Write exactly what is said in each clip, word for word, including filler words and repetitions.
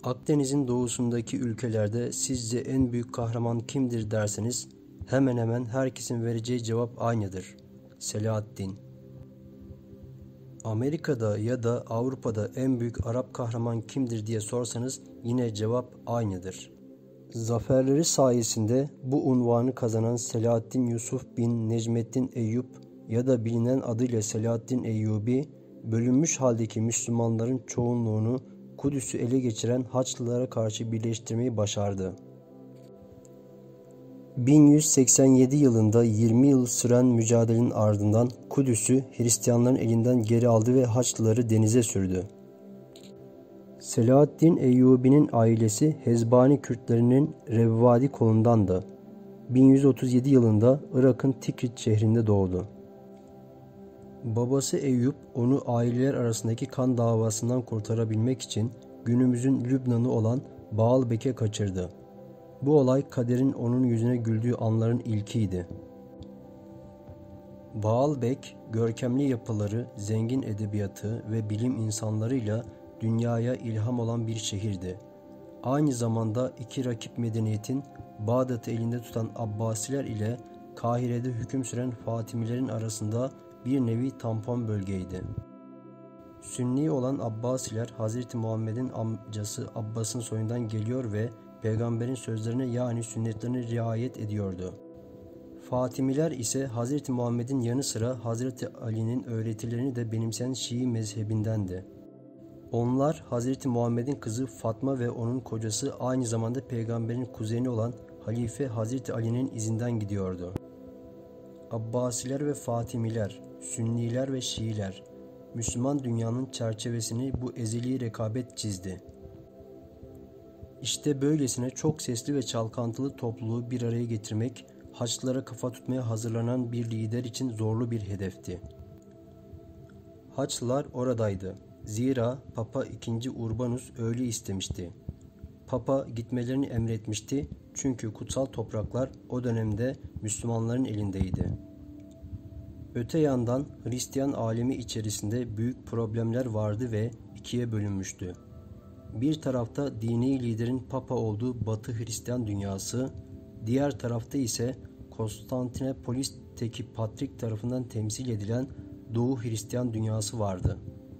Akdeniz'in doğusundaki ülkelerde sizce en büyük kahraman kimdir derseniz hemen hemen herkesin vereceği cevap aynıdır. Selahaddin. Amerika'da ya da Avrupa'da en büyük Arap kahraman kimdir diye sorsanız yine cevap aynıdır. Zaferleri sayesinde bu unvanı kazanan Selahaddin Yusuf bin Necmettin Eyyub ya da bilinen adıyla Selahaddin Eyyubi, bölünmüş haldeki Müslümanların çoğunluğunu Kudüs'ü ele geçiren Haçlılara karşı birleştirmeyi başardı. bin yüz seksen yedi yılında yirmi yıl süren mücadelenin ardından Kudüs'ü Hristiyanların elinden geri aldı ve Haçlıları denize sürdü. Selahaddin Eyyubi'nin ailesi Hezbani Kürtlerinin Revvadi kolundandı. bin yüz otuz yedi yılında Irak'ın Tikrit şehrinde doğdu. Babası Eyüp onu aileler arasındaki kan davasından kurtarabilmek için günümüzün Lübnan'ı olan Baalbek'e kaçırdı. Bu olay kaderin onun yüzüne güldüğü anların ilkiydi. Baalbek, görkemli yapıları, zengin edebiyatı ve bilim insanlarıyla dünyaya ilham olan bir şehirdi. Aynı zamanda iki rakip medeniyetin Bağdat'ı elinde tutan Abbasiler ile Kahire'de hüküm süren Fatimilerin arasında bir nevi tampon bölgeydi. Sünni olan Abbasiler Hazreti Muhammed'in amcası Abbas'ın soyundan geliyor ve peygamberin sözlerine yani sünnetlerine riayet ediyordu. Fatimiler ise Hazreti Muhammed'in yanı sıra Hazreti Ali'nin öğretilerini de benimseyen Şii mezhebindendi. Onlar Hazreti Muhammed'in kızı Fatma ve onun kocası aynı zamanda peygamberin kuzeni olan Halife Hazreti Ali'nin izinden gidiyordu. Abbasiler ve Fatimiler, Sünniler ve Şiiler, Müslüman dünyanın çerçevesini bu ezeli rekabet çizdi. İşte böylesine çok sesli ve çalkantılı topluluğu bir araya getirmek, Haçlılara kafa tutmaya hazırlanan bir lider için zorlu bir hedefti. Haçlılar oradaydı. Zira Papa ikinci. Urbanus öyle istemişti. Papa gitmelerini emretmişti çünkü kutsal topraklar o dönemde Müslümanların elindeydi. Öte yandan Hristiyan alemi içerisinde büyük problemler vardı ve ikiye bölünmüştü. Bir tarafta dini liderin Papa olduğu Batı Hristiyan dünyası, diğer tarafta ise Konstantinopolis'teki Patrik tarafından temsil edilen Doğu Hristiyan dünyası vardı.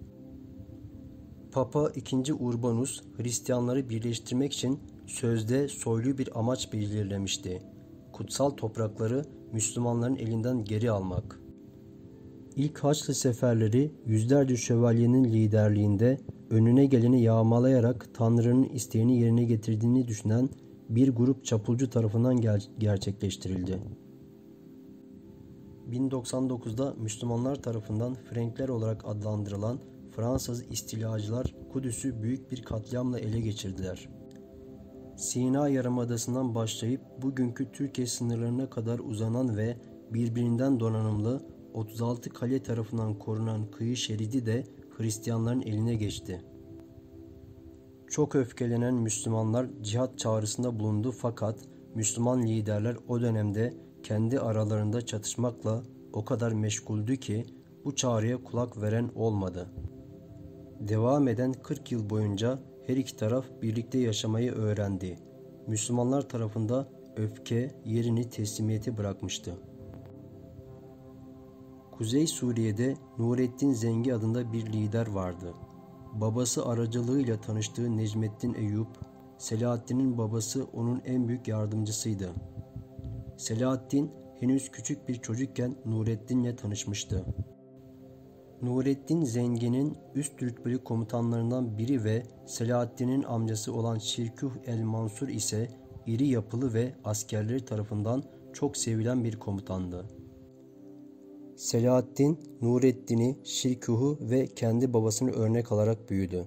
Papa ikinci. Urbanus, Hristiyanları birleştirmek için sözde soylu bir amaç belirlemişti. Kutsal toprakları Müslümanların elinden geri almak. İlk Haçlı seferleri yüzlerce şövalyenin liderliğinde önüne geleni yağmalayarak Tanrı'nın isteğini yerine getirdiğini düşünen bir grup çapulcu tarafından ger- gerçekleştirildi. bin doksan dokuzda Müslümanlar tarafından Frenkler olarak adlandırılan Fransız istilacılar Kudüs'ü büyük bir katliamla ele geçirdiler. Sina Yarımadası'ndan başlayıp bugünkü Türkiye sınırlarına kadar uzanan ve birbirinden donanımlı otuz altı kale tarafından korunan kıyı şeridi de Hristiyanların eline geçti. Çok öfkelenen Müslümanlar cihat çağrısında bulundu fakat Müslüman liderler o dönemde kendi aralarında çatışmakla o kadar meşguldü ki bu çağrıya kulak veren olmadı. Devam eden kırk yıl boyunca her iki taraf birlikte yaşamayı öğrendi. Müslümanlar tarafında öfke yerini teslimiyete bırakmıştı. Kuzey Suriye'de Nurettin Zengi adında bir lider vardı. Babası aracılığıyla tanıştığı Necmettin Eyyub, Selahaddin'in babası onun en büyük yardımcısıydı. Selahaddin henüz küçük bir çocukken Nurettin'le tanışmıştı. Nurettin Zengi'nin üst rütbeli komutanlarından biri ve Selahaddin'in amcası olan Şirkuh el-Mansur ise iri yapılı ve askerleri tarafından çok sevilen bir komutandı. Selahaddin, Nurettin'i, Şirkuh'u ve kendi babasını örnek alarak büyüdü.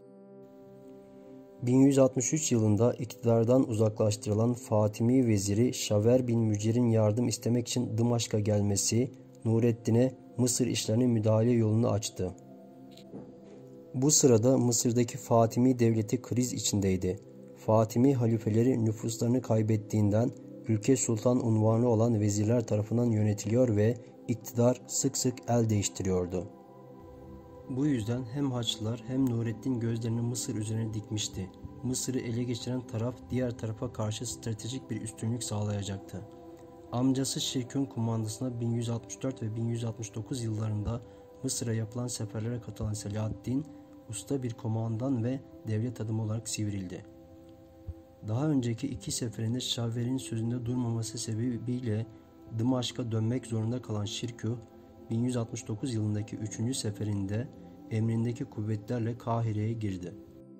bin yüz altmış üç yılında iktidardan uzaklaştırılan Fatimi veziri Şaver bin Mücer'in yardım istemek için Dımaşk'a gelmesi, Nurettin'e Mısır işlerine müdahale yolunu açtı. Bu sırada Mısır'daki Fatimi devleti kriz içindeydi. Fatimi halifeleri nüfuslarını kaybettiğinden ülke sultan unvanı olan vezirler tarafından yönetiliyor ve iktidar sık sık el değiştiriyordu. Bu yüzden hem Haçlılar hem Nurettin gözlerini Mısır üzerine dikmişti. Mısır'ı ele geçiren taraf diğer tarafa karşı stratejik bir üstünlük sağlayacaktı. Amcası Şirkün kumandasına bin yüz altmış dört ve bin yüz altmış dokuz yıllarında Mısır'a yapılan seferlere katılan Selahaddin, usta bir komandan ve devlet adamı olarak sivrildi. Daha önceki iki seferinde Şavver'in sözünde durmaması sebebiyle Dımaşk'a dönmek zorunda kalan Şirkuh, bin yüz altmış dokuz yılındaki üçüncü seferinde emrindeki kuvvetlerle Kahire'ye girdi.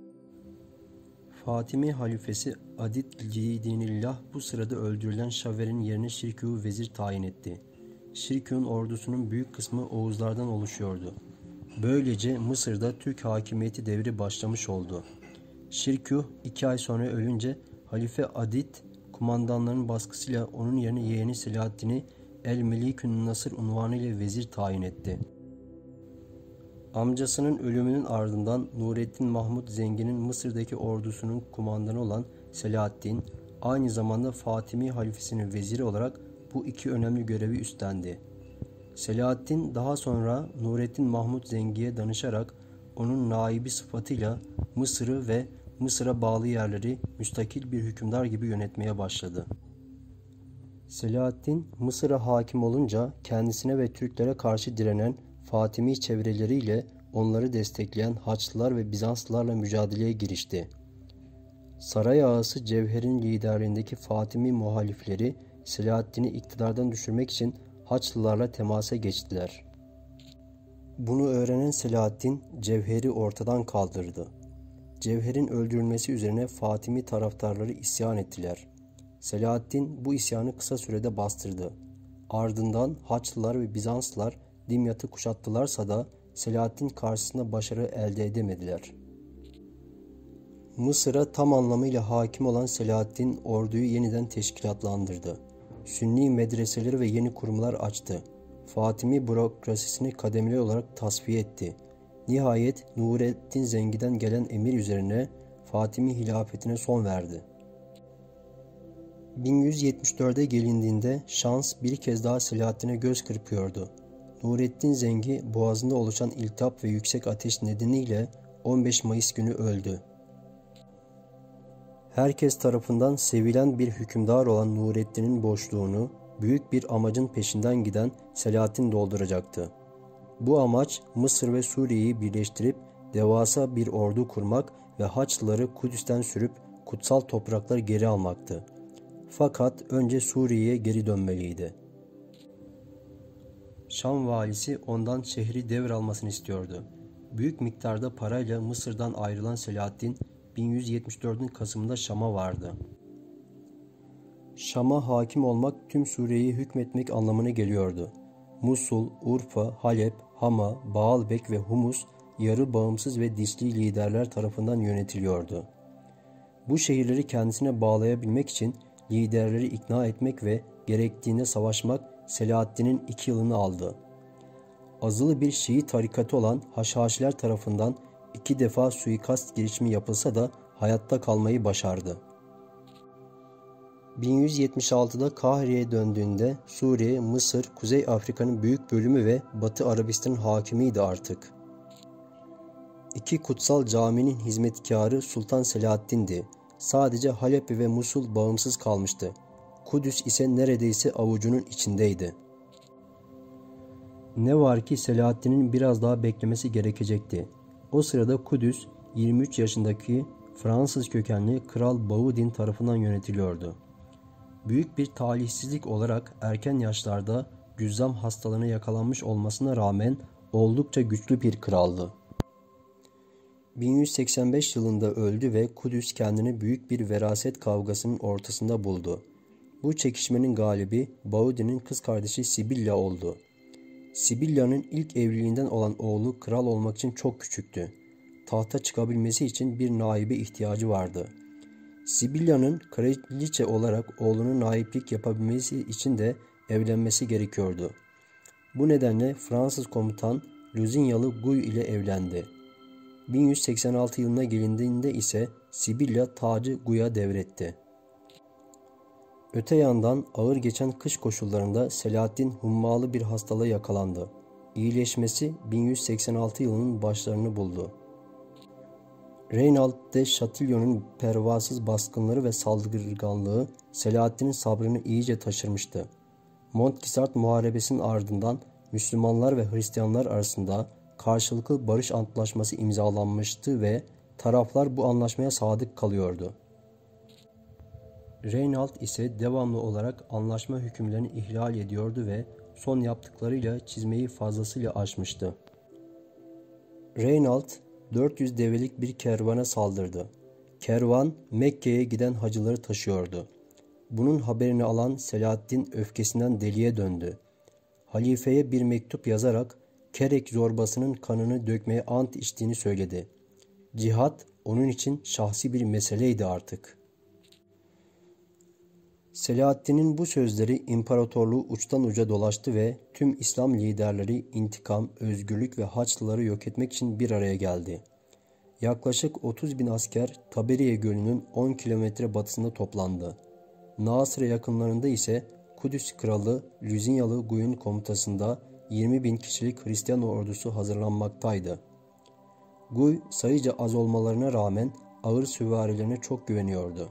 Fatimi halifesi Adid-i-Dinillah bu sırada öldürülen Şavver'in yerine Şirkuh'u vezir tayin etti. Şirkuh'un ordusunun büyük kısmı Oğuzlardan oluşuyordu. Böylece Mısır'da Türk hakimiyeti devri başlamış oldu. Şirkuh iki ay sonra ölünce Halife Adid, kumandanların baskısıyla onun yerine yeğeni Selahaddin'i El-Melikün Nasır unvanıyla vezir tayin etti. Amcasının ölümünün ardından Nurettin Mahmud Zengin'in Mısır'daki ordusunun kumandanı olan Selahaddin, aynı zamanda Fatimi halifesinin veziri olarak bu iki önemli görevi üstlendi. Selahaddin daha sonra Nurettin Mahmud Zengi'ye danışarak onun naibi sıfatıyla Mısır'ı ve Mısır'a bağlı yerleri müstakil bir hükümdar gibi yönetmeye başladı. Selahaddin Mısır'a hakim olunca kendisine ve Türklere karşı direnen Fatimi çevreleriyle onları destekleyen Haçlılar ve Bizanslılarla mücadeleye girişti. Saray ağası Cevher'in liderliğindeki Fatimi muhalifleri Selahaddin'i iktidardan düşürmek için Haçlılarla temasa geçtiler. Bunu öğrenen Selahaddin Cevher'i ortadan kaldırdı. Cevher'in öldürülmesi üzerine Fatimi taraftarları isyan ettiler. Selahaddin bu isyanı kısa sürede bastırdı. Ardından Haçlılar ve Bizanslılar Dimyat'ı kuşattılarsa da Selahaddin karşısında başarı elde edemediler. Mısır'a tam anlamıyla hakim olan Selahaddin orduyu yeniden teşkilatlandırdı. Sünni medreseleri ve yeni kurumlar açtı. Fatimi bürokrasisini kademeli olarak tasfiye etti. Nihayet Nurettin Zengi'den gelen emir üzerine Fatimi hilafetine son verdi. bin yüz yetmiş dörde gelindiğinde şans bir kez daha Selahaddin'e göz kırpıyordu. Nurettin Zengi boğazında oluşan iltihap ve yüksek ateş nedeniyle on beş Mayıs günü öldü. Herkes tarafından sevilen bir hükümdar olan Nurettin'in boşluğunu büyük bir amacın peşinden giden Selahaddin dolduracaktı. Bu amaç Mısır ve Suriye'yi birleştirip devasa bir ordu kurmak ve Haçlıları Kudüs'ten sürüp kutsal toprakları geri almaktı. Fakat önce Suriye'ye geri dönmeliydi. Şam valisi ondan şehri devralmasını istiyordu. Büyük miktarda parayla Mısır'dan ayrılan Selahaddin bin yüz yetmiş dördün Kasım'ında Şam'a vardı. Şam'a hakim olmak tüm Suriye'yi hükmetmek anlamına geliyordu. Musul, Urfa, Halep, Hama, Baalbek ve Humus yarı bağımsız ve dişli liderler tarafından yönetiliyordu. Bu şehirleri kendisine bağlayabilmek için liderleri ikna etmek ve gerektiğinde savaşmak Selahaddin'in iki yılını aldı. Azılı bir Şii tarikatı olan Haşhaşiler tarafından iki defa suikast girişimi yapılsa da hayatta kalmayı başardı. bin yüz yetmiş altıda Kahire'ye döndüğünde Suriye, Mısır, Kuzey Afrika'nın büyük bölümü ve Batı Arabistan'ın hakimiydi artık. İki kutsal caminin hizmetkarı Sultan Selahaddin'di. Sadece Halep ve Musul bağımsız kalmıştı. Kudüs ise neredeyse avucunun içindeydi. Ne var ki Selahaddin'in biraz daha beklemesi gerekecekti. O sırada Kudüs, yirmi üç yaşındaki Fransız kökenli Kral Baudin tarafından yönetiliyordu. Büyük bir talihsizlik olarak erken yaşlarda cüzzam hastalığına yakalanmış olmasına rağmen oldukça güçlü bir kraldı. bin yüz seksen beş yılında öldü ve Kudüs kendini büyük bir veraset kavgasının ortasında buldu. Bu çekişmenin galibi Baudin'in kız kardeşi Sibilla oldu. Sibilla'nın ilk evliliğinden olan oğlu kral olmak için çok küçüktü. Tahta çıkabilmesi için bir naibe ihtiyacı vardı. Sibilla'nın kraliçe olarak oğlunun naiplik yapabilmesi için de evlenmesi gerekiyordu. Bu nedenle Fransız komutan Lusignalı Guy ile evlendi. bin yüz seksen altı yılına gelindiğinde ise Sibilla tacı Guy'a devretti. Öte yandan ağır geçen kış koşullarında Selahaddin hummalı bir hastalığa yakalandı. İyileşmesi bin yüz seksen altı yılının başlarını buldu. Reynald de Chatillon'un pervasız baskınları ve saldırganlığı Selahaddin'in sabrını iyice taşırmıştı. Montgisart Muharebesi'nin ardından Müslümanlar ve Hristiyanlar arasında karşılıklı barış antlaşması imzalanmıştı ve taraflar bu anlaşmaya sadık kalıyordu. Reynald ise devamlı olarak anlaşma hükümlerini ihlal ediyordu ve son yaptıklarıyla çizmeyi fazlasıyla aşmıştı. Reynald dört yüz develik bir kervana saldırdı. Kervan Mekke'ye giden hacıları taşıyordu. Bunun haberini alan Selahaddin öfkesinden deliye döndü. Halifeye bir mektup yazarak Kerek zorbasının kanını dökmeye ant içtiğini söyledi. Cihat onun için şahsi bir meseleydi artık. Selahaddin'in bu sözleri imparatorluğu uçtan uca dolaştı ve tüm İslam liderleri intikam, özgürlük ve Haçlıları yok etmek için bir araya geldi. Yaklaşık otuz bin asker Taberiye Gölü'nün on kilometre batısında toplandı. Nasır'a yakınlarında ise Kudüs Kralı Lüzinyalı Guy'un komutasında yirmi bin kişilik Hristiyan ordusu hazırlanmaktaydı. Guy sayıca az olmalarına rağmen ağır süvarilerine çok güveniyordu.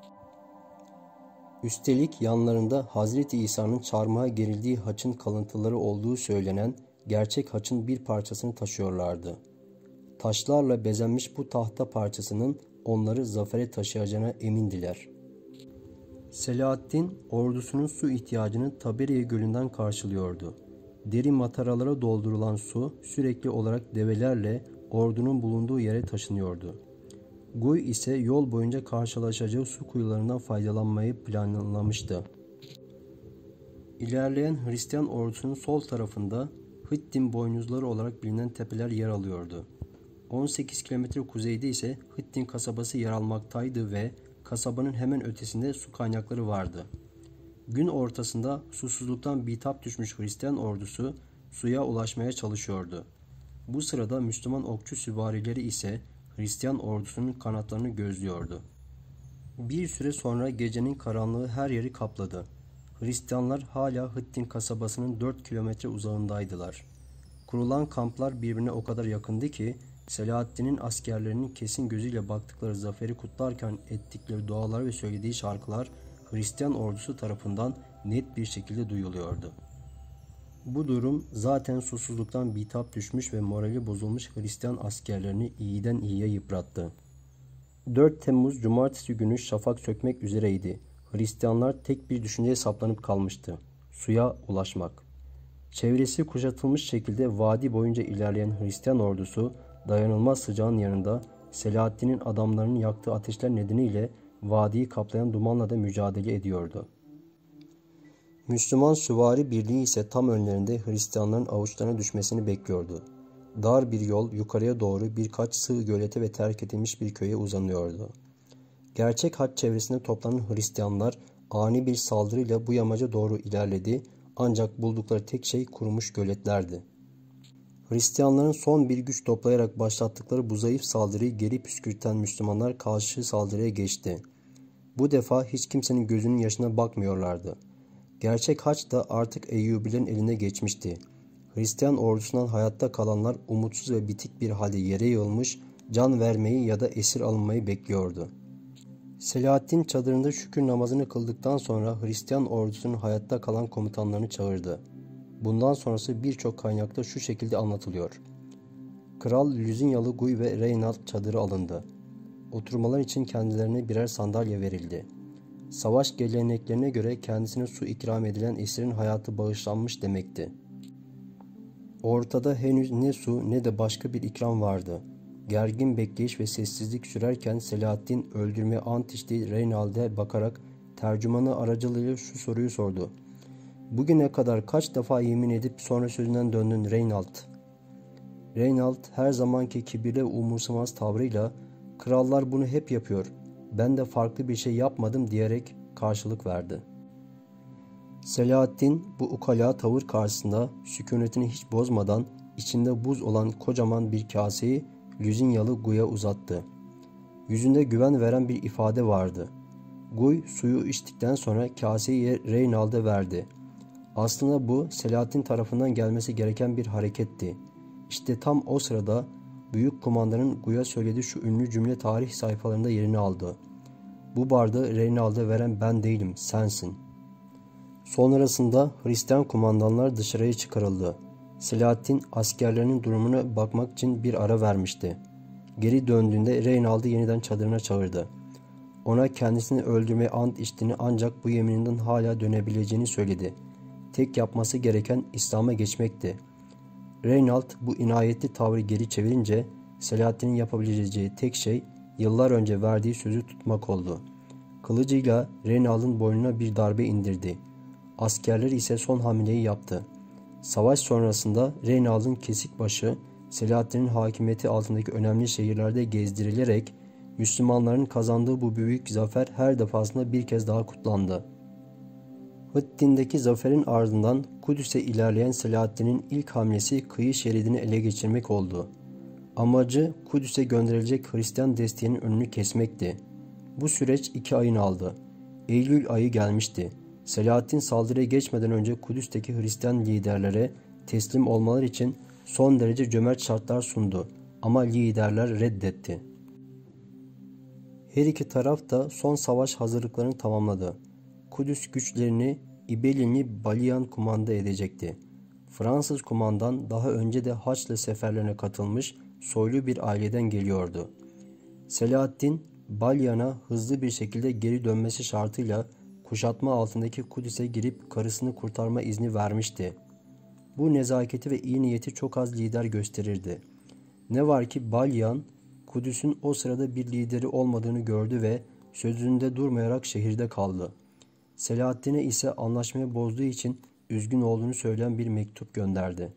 Üstelik yanlarında Hazreti İsa'nın çarmıha gerildiği haçın kalıntıları olduğu söylenen gerçek haçın bir parçasını taşıyorlardı. Taşlarla bezenmiş bu tahta parçasının onları zafere taşıyacağına emindiler. Selahaddin ordusunun su ihtiyacını Taberiye Gölü'nden karşılıyordu. Derin mataralara doldurulan su sürekli olarak develerle ordunun bulunduğu yere taşınıyordu. Guy ise yol boyunca karşılaşacağı su kuyularından faydalanmayı planlamıştı. İlerleyen Hristiyan ordusunun sol tarafında Hıttin boynuzları olarak bilinen tepeler yer alıyordu. on sekiz kilometre kuzeyde ise Hıttin kasabası yer almaktaydı ve kasabanın hemen ötesinde su kaynakları vardı. Gün ortasında susuzluktan bitap düşmüş Hristiyan ordusu suya ulaşmaya çalışıyordu. Bu sırada Müslüman okçu süvarileri ise Hristiyan ordusunun kanatlarını gözlüyordu. Bir süre sonra gecenin karanlığı her yeri kapladı. Hristiyanlar hala Hıttin kasabasının dört kilometre uzağındaydılar. Kurulan kamplar birbirine o kadar yakındı ki Selahaddin'in askerlerinin kesin gözüyle baktıkları zaferi kutlarken ettikleri dualar ve söylediği şarkılar Hristiyan ordusu tarafından net bir şekilde duyuluyordu. Bu durum zaten susuzluktan bitap düşmüş ve morali bozulmuş Hristiyan askerlerini iyiden iyiye yıprattı. dört Temmuz Cumartesi günü şafak sökmek üzereydi. Hristiyanlar tek bir düşünceye saplanıp kalmıştı: suya ulaşmak. Çevresi kuşatılmış şekilde vadi boyunca ilerleyen Hristiyan ordusu dayanılmaz sıcağın yanında Selahaddin'in adamlarının yaktığı ateşler nedeniyle vadiyi kaplayan dumanla da mücadele ediyordu. Müslüman süvari birliği ise tam önlerinde Hristiyanların avuçlarına düşmesini bekliyordu. Dar bir yol yukarıya doğru birkaç sığ gölete ve terk edilmiş bir köye uzanıyordu. Gerçek haç çevresinde toplanan Hristiyanlar ani bir saldırıyla bu yamaca doğru ilerledi, ancak buldukları tek şey kurumuş göletlerdi. Hristiyanların son bir güç toplayarak başlattıkları bu zayıf saldırıyı geri püskürten Müslümanlar karşı saldırıya geçti. Bu defa hiç kimsenin gözünün yaşına bakmıyorlardı. Gerçek haç da artık Eyyubilerin eline geçmişti. Hristiyan ordusundan hayatta kalanlar umutsuz ve bitik bir halde yere yığılmış, can vermeyi ya da esir alınmayı bekliyordu. Selahaddin çadırında şükür namazını kıldıktan sonra Hristiyan ordusunun hayatta kalan komutanlarını çağırdı. Bundan sonrası birçok kaynakta şu şekilde anlatılıyor: Kral Lüzinyalı Guy ve Reynald çadırı alındı. Oturmalar için kendilerine birer sandalye verildi. Savaş geleneklerine göre kendisine su ikram edilen esirin hayatı bağışlanmış demekti. Ortada henüz ne su ne de başka bir ikram vardı. Gergin bekleyiş ve sessizlik sürerken Selahaddin öldürmeye ant içtiği Reynald'e bakarak tercümanı aracılığıyla şu soruyu sordu: "Bugüne kadar kaç defa yemin edip sonra sözünden döndün Reynald?" Reynald her zamanki kibirli ve umursamaz tavrıyla "Krallar bunu hep yapıyor, ben de farklı bir şey yapmadım" diyerek karşılık verdi. Selahaddin bu ukala tavır karşısında sükunetini hiç bozmadan içinde buz olan kocaman bir kaseyi Lüzinyalı Guy'a uzattı. Yüzünde güven veren bir ifade vardı. Guy suyu içtikten sonra kaseyi Reynald'e verdi. Aslında bu Selahaddin tarafından gelmesi gereken bir hareketti. İşte tam o sırada büyük kumandanın Guya söylediği şu ünlü cümle tarih sayfalarında yerini aldı. Bu bardağı Reynald'a veren ben değilim, sensin. Sonrasında Hristiyan kumandanlar dışarıya çıkarıldı. Selahattin askerlerinin durumuna bakmak için bir ara vermişti. Geri döndüğünde Reynald'ı yeniden çadırına çağırdı. Ona kendisini öldürmeye ant içtiğini ancak bu yemininden hala dönebileceğini söyledi. Tek yapması gereken İslam'a geçmekti. Reynald bu inayetli tavrı geri çevirince Selahattin'in yapabileceği tek şey yıllar önce verdiği sözü tutmak oldu. Kılıcıyla Reynald'ın boynuna bir darbe indirdi. Askerler ise son hamleyi yaptı. Savaş sonrasında Reynald'ın kesik başı Selahattin'in hakimiyeti altındaki önemli şehirlerde gezdirilerek Müslümanların kazandığı bu büyük zafer her defasında bir kez daha kutlandı. Hıttin'deki zaferin ardından Kudüs'e ilerleyen Selahattin'in ilk hamlesi kıyı şeridini ele geçirmek oldu. Amacı Kudüs'e gönderilecek Hristiyan desteğinin önünü kesmekti. Bu süreç iki ayını aldı. Eylül ayı gelmişti. Selahattin saldırıya geçmeden önce Kudüs'teki Hristiyan liderlere teslim olmaları için son derece cömert şartlar sundu ama liderler reddetti. Her iki taraf da son savaş hazırlıklarını tamamladı. Kudüs güçlerini İbelinli Balyan kumanda edecekti. Fransız kumandan daha önce de Haçlı seferlerine katılmış soylu bir aileden geliyordu. Selahattin, Balyan'a hızlı bir şekilde geri dönmesi şartıyla kuşatma altındaki Kudüs'e girip karısını kurtarma izni vermişti. Bu nezaketi ve iyi niyeti çok az lider gösterirdi. Ne var ki Balyan, Kudüs'ün o sırada bir lideri olmadığını gördü ve sözünde durmayarak şehirde kaldı. Selahattin'e ise anlaşmayı bozduğu için üzgün olduğunu söyleyen bir mektup gönderdi.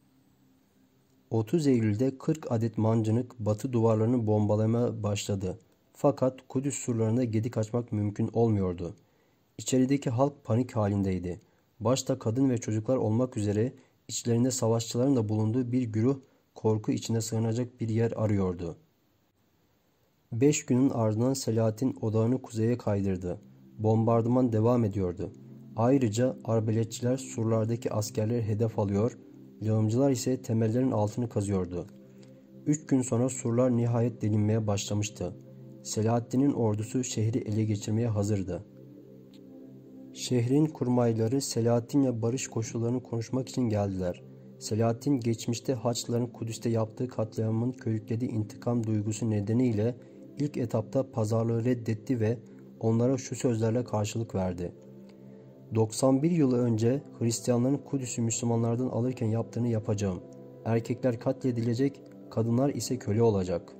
otuz Eylül'de kırk adet mancınık batı duvarlarını bombalamaya başladı. Fakat Kudüs surlarında gedik açmak mümkün olmuyordu. İçerideki halk panik halindeydi. Başta kadın ve çocuklar olmak üzere içlerinde savaşçıların da bulunduğu bir güruh korku içine sığınacak bir yer arıyordu. Beş günün ardından Selahattin odağını kuzeye kaydırdı. Bombardıman devam ediyordu. Ayrıca arbeletçiler surlardaki askerleri hedef alıyor, lağımcılar ise temellerin altını kazıyordu. Üç gün sonra surlar nihayet delinmeye başlamıştı. Selahattin'in ordusu şehri ele geçirmeye hazırdı. Şehrin kurmayları Selahattin'le barış koşullarını konuşmak için geldiler. Selahattin geçmişte Haçlıların Kudüs'te yaptığı katliamın körüklediği intikam duygusu nedeniyle ilk etapta pazarlığı reddetti ve onlara şu sözlerle karşılık verdi. doksan bir yıl önce Hristiyanların Kudüs'ü Müslümanlardan alırken yaptığını yapacağım. Erkekler katledilecek, kadınlar ise köle olacak.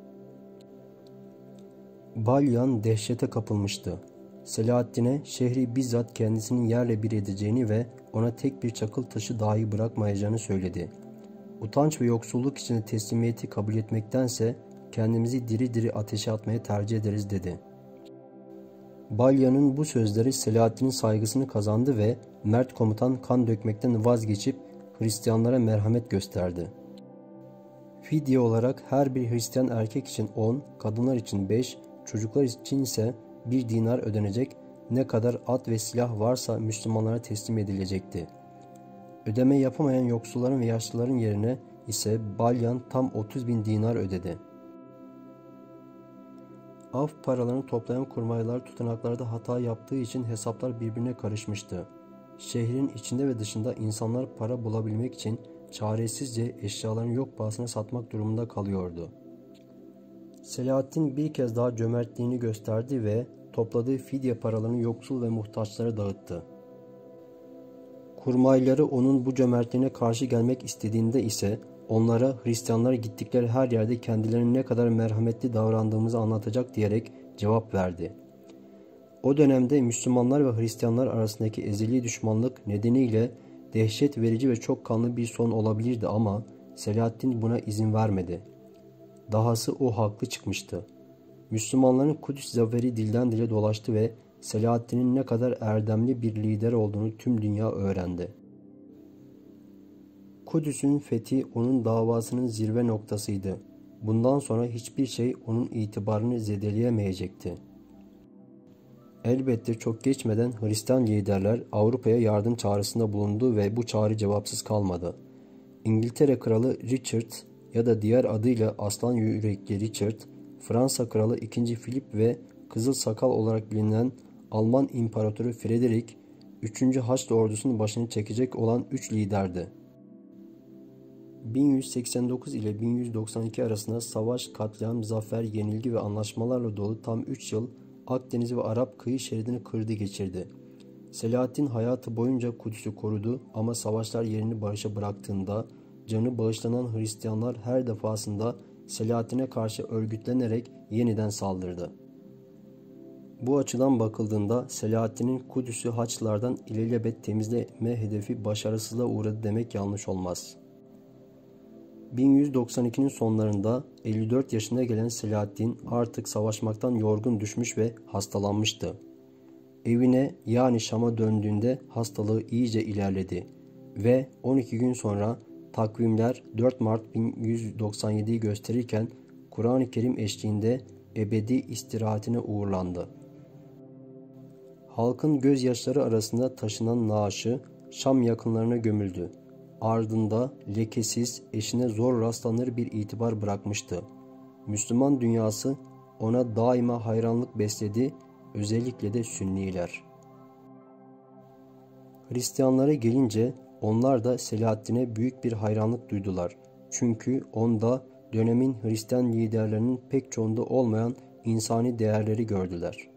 Balyan dehşete kapılmıştı. Selahattin'e şehri bizzat kendisinin yerle bir edeceğini ve ona tek bir çakıl taşı dahi bırakmayacağını söyledi. Utanç ve yoksulluk içinde teslimiyeti kabul etmektense kendimizi diri diri ateşe atmaya tercih ederiz dedi. Balyan'ın bu sözleri Selahattin'in saygısını kazandı ve mert komutan kan dökmekten vazgeçip Hristiyanlara merhamet gösterdi. Fidye olarak her bir Hristiyan erkek için on, kadınlar için beş, çocuklar için ise bir dinar ödenecek, ne kadar at ve silah varsa Müslümanlara teslim edilecekti. Ödeme yapamayan yoksulların ve yaşlıların yerine ise Balyan tam otuz bin dinar ödedi. Af paralarını toplayan kurmaylar tutanaklarda hata yaptığı için hesaplar birbirine karışmıştı. Şehrin içinde ve dışında insanlar para bulabilmek için çaresizce eşyalarını yok pahasına satmak durumunda kalıyordu. Selahattin bir kez daha cömertliğini gösterdi ve topladığı fidye paralarını yoksul ve muhtaçlara dağıttı. Kurmayları onun bu cömertliğine karşı gelmek istediğinde ise onlara Hristiyanlar gittikleri her yerde kendilerine ne kadar merhametli davrandığımızı anlatacak diyerek cevap verdi. O dönemde Müslümanlar ve Hristiyanlar arasındaki ezeli düşmanlık nedeniyle dehşet verici ve çok kanlı bir son olabilirdi ama Selahattin buna izin vermedi. Dahası o haklı çıkmıştı. Müslümanların Kudüs zaferi dilden dile dolaştı ve Selahattin'in ne kadar erdemli bir lider olduğunu tüm dünya öğrendi. Kudüs'ün fethi onun davasının zirve noktasıydı. Bundan sonra hiçbir şey onun itibarını zedeleyemeyecekti. Elbette çok geçmeden Hristiyan liderler Avrupa'ya yardım çağrısında bulundu ve bu çağrı cevapsız kalmadı. İngiltere Kralı Richard, ya da diğer adıyla Aslan Yürekli Richard, Fransa Kralı ikinci. Philip ve Kızıl Sakal olarak bilinen Alman İmparatoru Frederick, üçüncü. Haçlı ordusunun başını çekecek olan üç liderdi. bin yüz seksen dokuz ile bin yüz doksan iki arasında savaş, katliam, zafer, yenilgi ve anlaşmalarla dolu tam üç yıl Akdeniz ve Arap kıyı şeridini kırdı geçirdi. Selahaddin hayatı boyunca Kudüs'ü korudu ama savaşlar yerini barışa bıraktığında canı bağışlanan Hristiyanlar her defasında Selahaddin'e karşı örgütlenerek yeniden saldırdı. Bu açıdan bakıldığında Selahaddin'in Kudüs'ü Haçlılardan ilelebet temizleme hedefi başarısızlığa uğradı demek yanlış olmaz. bin yüz doksan ikinin sonlarında elli dört yaşına gelen Selahaddin artık savaşmaktan yorgun düşmüş ve hastalanmıştı. Evine yani Şam'a döndüğünde hastalığı iyice ilerledi ve on iki gün sonra takvimler dört Mart bin yüz doksan yediyi gösterirken Kur'an-ı Kerim eşliğinde ebedi istirahatine uğurlandı. Halkın gözyaşları arasında taşınan naaşı Şam yakınlarına gömüldü. Ardında lekesiz, eşine zor rastlanır bir itibar bırakmıştı. Müslüman dünyası ona daima hayranlık besledi, özellikle de Sünniler. Hristiyanlara gelince onlar da Selahaddin'e büyük bir hayranlık duydular. Çünkü onda dönemin Hristiyan liderlerinin pek çoğunda olmayan insani değerleri gördüler.